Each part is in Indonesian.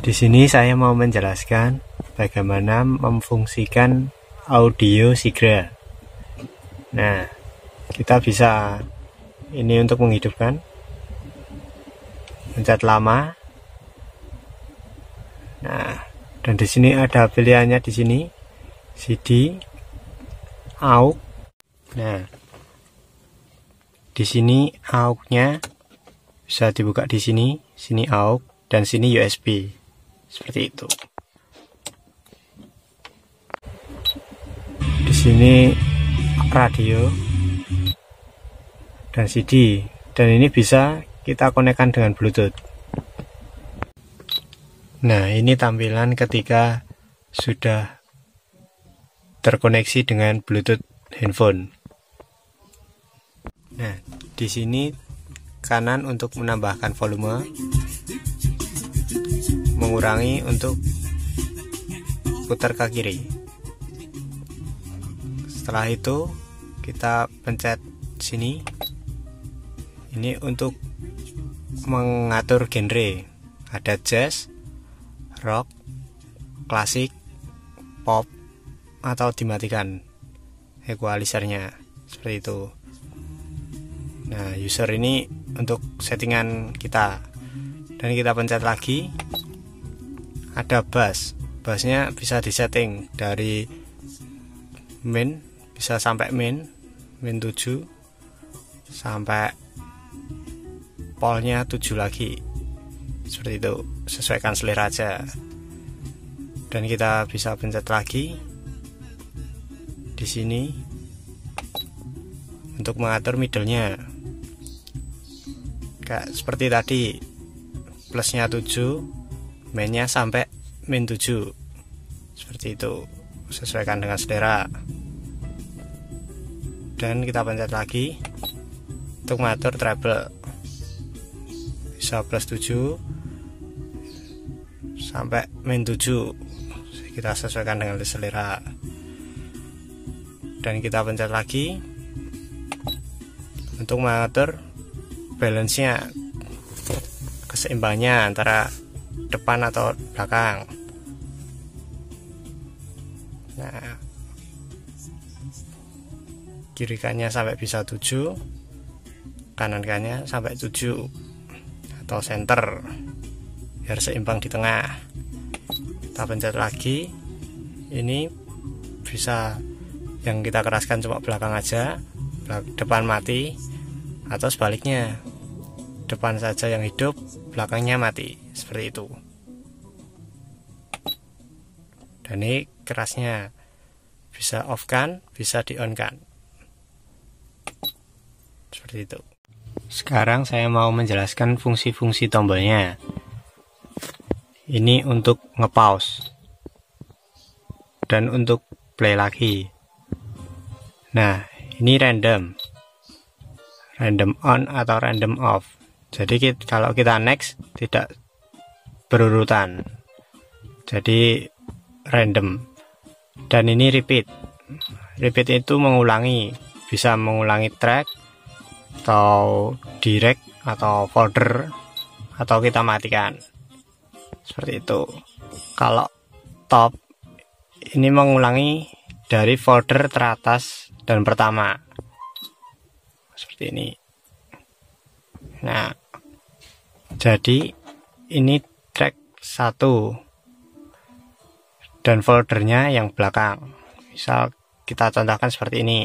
Di sini saya mau menjelaskan bagaimana memfungsikan audio Sigra. Nah, kita bisa ini untuk menghidupkan, pencet lama. Nah, dan di sini ada pilihannya di sini, CD, AUX. Nah, di sini AUX-nya bisa dibuka di sini AUX dan sini USB. Seperti itu. Di sini radio dan CD, dan ini bisa kita konekkan dengan Bluetooth. Nah, ini tampilan ketika sudah terkoneksi dengan Bluetooth handphone. Nah, di sini kanan untuk menambahkan volume, mengurangi untuk putar ke kiri. Setelah itu kita pencet sini. Ini untuk mengatur genre, ada jazz, rock, klasik, pop, atau dimatikan equalizernya seperti itu. Nah, user ini untuk settingan kita, dan kita pencet lagi. Ada bass, bassnya bisa disetting dari min, bisa sampai min 7 sampai polnya 7 lagi, seperti itu, sesuaikan selera aja. Dan kita bisa pencet lagi di sini untuk mengatur middle-nya, kayak seperti tadi, plusnya 7, mainnya sampai min 7, seperti itu, sesuaikan dengan selera. Dan kita pencet lagi untuk mengatur treble, bisa plus 7 sampai min 7, kita sesuaikan dengan selera. Dan kita pencet lagi untuk mengatur balance-nya, keseimbangannya antara depan atau belakang. Nah, kiri kanannya sampai bisa 7, kanan kanannya sampai 7, atau center, biar seimbang di tengah. Kita pencet lagi, ini bisa yang kita keraskan cuma belakang aja, depan mati, atau sebaliknya, depan saja yang hidup, belakangnya mati, seperti itu. Dan ini kerasnya bisa off kan, bisa di on kan, seperti itu. Sekarang saya mau menjelaskan fungsi-fungsi tombolnya. Ini untuk nge-pause dan untuk play lagi. Nah, ini random on atau random off. Jadi kalau kita next tidak berurutan, jadi random. Dan ini repeat itu mengulangi, bisa mengulangi track atau direct atau folder, atau kita matikan, seperti itu. Kalau top ini mengulangi dari folder teratas dan pertama, seperti ini. Nah, jadi ini track 1 dan foldernya yang belakang. Misal kita contohkan seperti ini,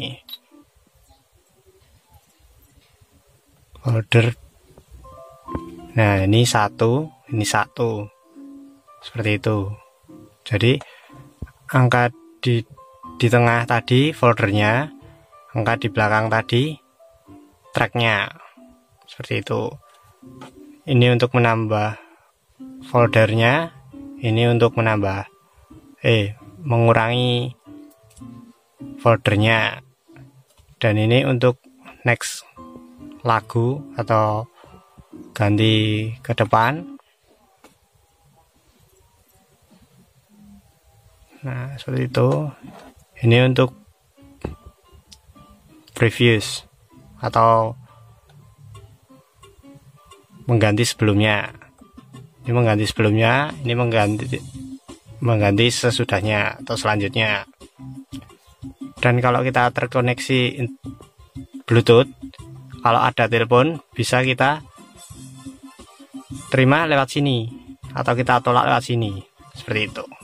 folder. Nah, ini satu, seperti itu. Jadi angka di tengah tadi foldernya, angka di belakang tadi tracknya, seperti itu. Ini untuk menambah foldernya, ini untuk menambah mengurangi foldernya, dan ini untuk next lagu atau ganti ke depan. Nah, seperti itu. Ini untuk previous atau mengganti sebelumnya. Ini mengganti sebelumnya, ini mengganti sesudahnya atau selanjutnya. Dan kalau kita terkoneksi Bluetooth, kalau ada telepon bisa kita terima lewat sini atau kita tolak lewat sini, seperti itu.